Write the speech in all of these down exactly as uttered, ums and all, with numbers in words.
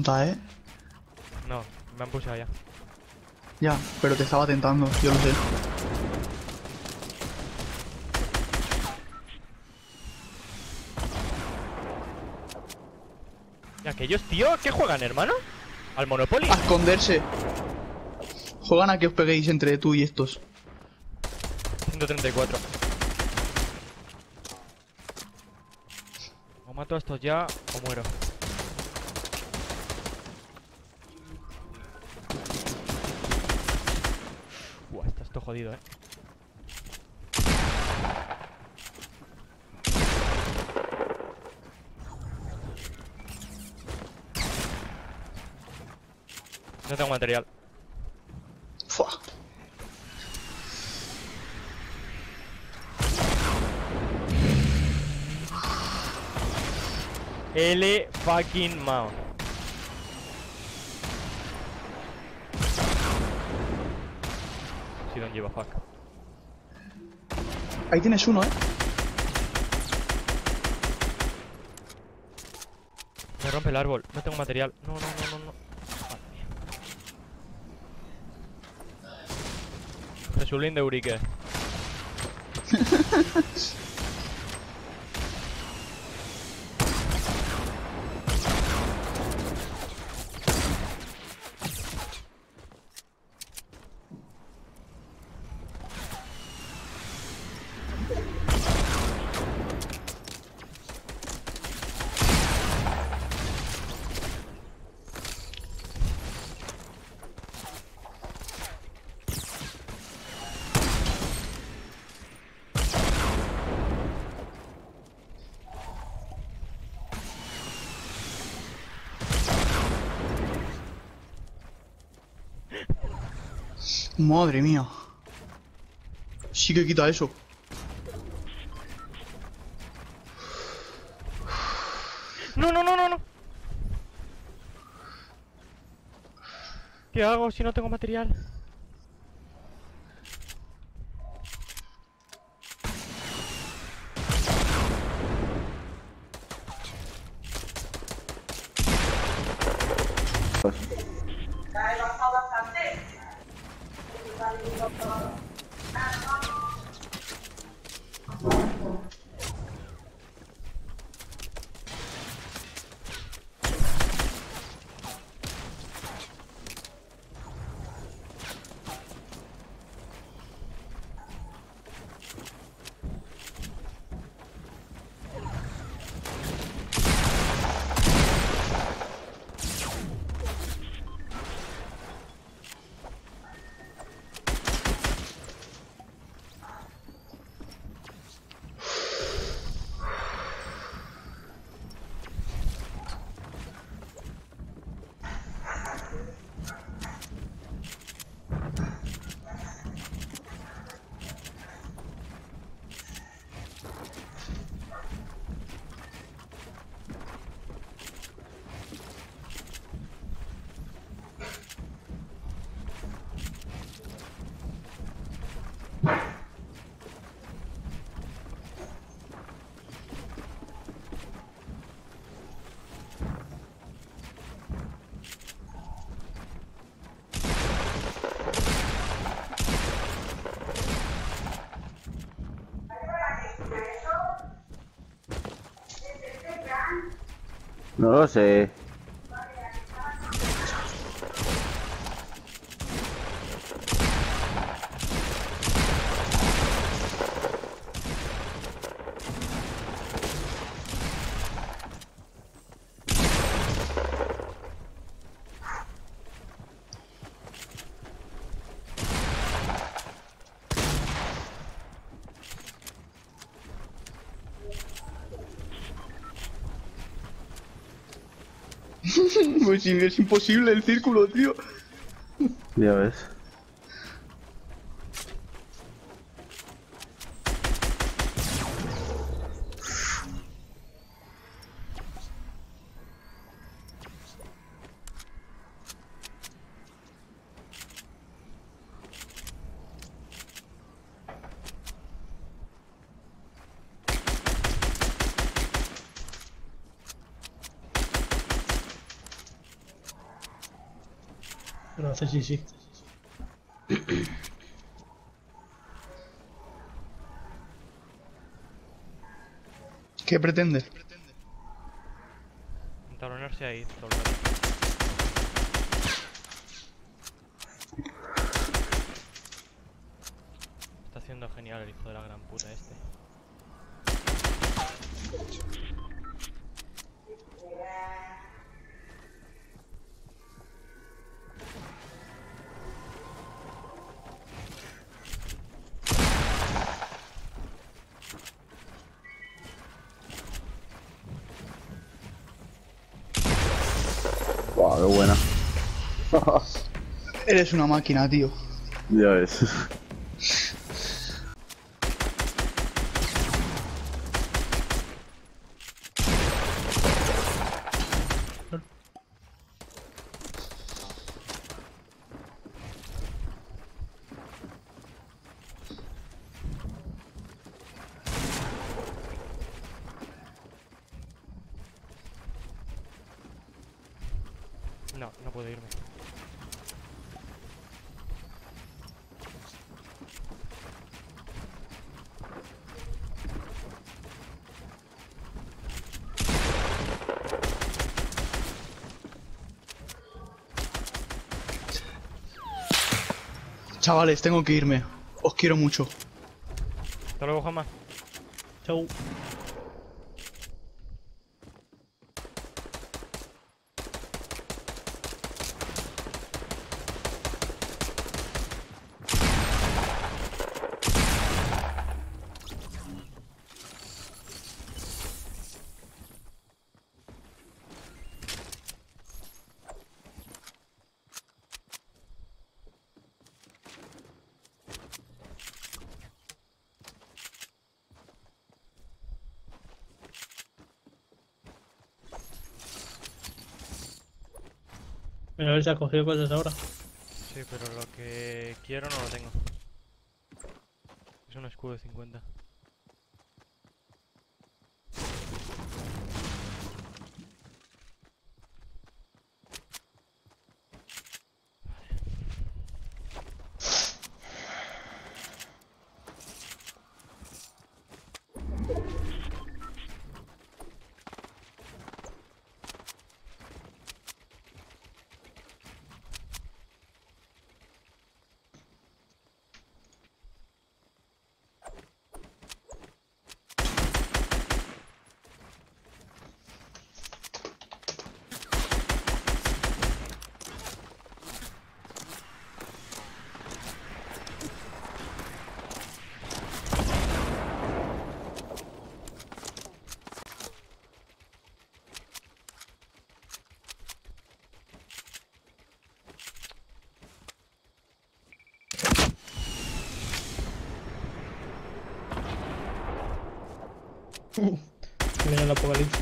tonta, ¿eh? No, me han pushado ya. Ya, pero te estaba tentando, yo lo sé. ¿Y aquellos, tío? ¿Qué juegan, hermano? ¿Al Monopoly? A esconderse. Juegan a que os peguéis entre tú y estos. ciento treinta y cuatro. O mato a estos ya o muero. Buah, está esto jodido, eh. No tengo material. Fua. L fucking mao. Si don't give a fuck. Ahí tienes uno, ¿eh? Me rompe el árbol. No tengo material. No, no, no, no, no. Madre mía. Jesulín de Urique. Madre mía. Sí que quita eso. No, no, no, no, no. ¿Qué hago si no tengo material? No lo sé. Pues sí, es imposible el círculo, tío. Ya ves. Pero hace sí, sí. ¿Qué pretende? Entabronarse ahí todo el rato. Está haciendo genial el hijo de la gran puta este. Buah, qué buena. Eres una máquina, tío. Ya ves. No, no puedo irme. Chavales, tengo que irme. Os quiero mucho. Hasta luego, Juanma. Chau. Mira, a ver si has cogido cosas ahora. Sí, pero lo que quiero no lo tengo. Es un escudo de cincuenta. Viene el apocalipsis.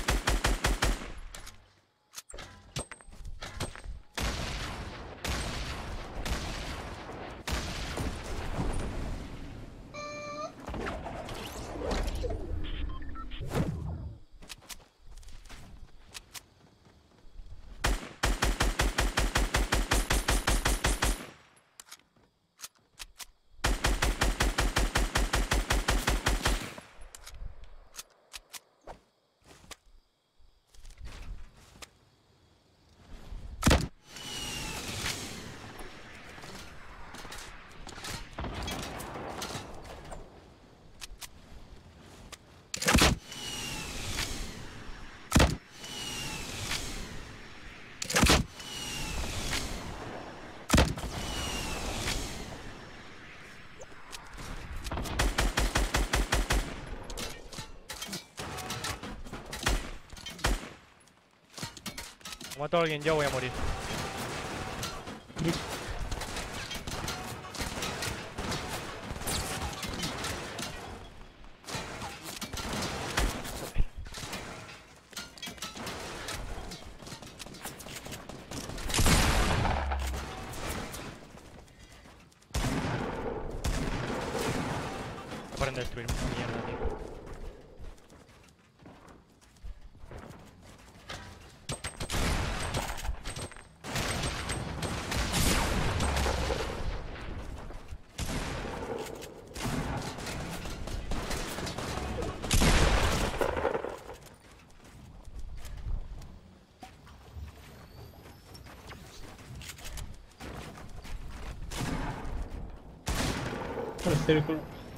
Mato a alguien, yo voy a morir. No paren de destruir esta mierda, tío. El círculo.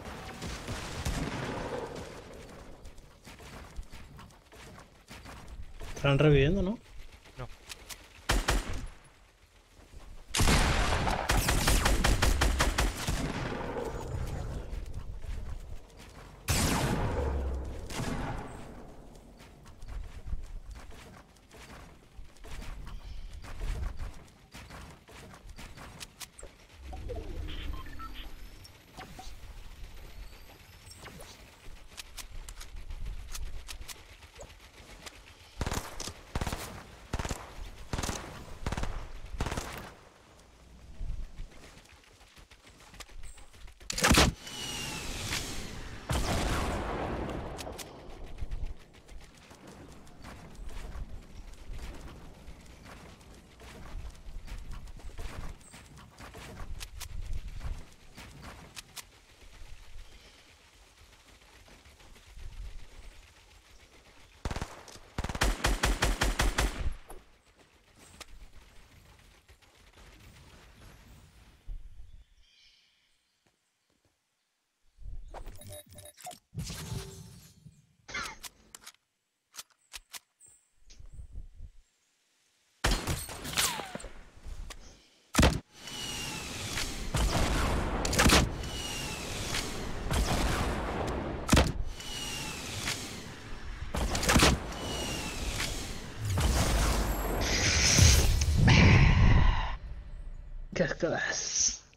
Estarán reviviendo, ¿no? No. Qué ascadas.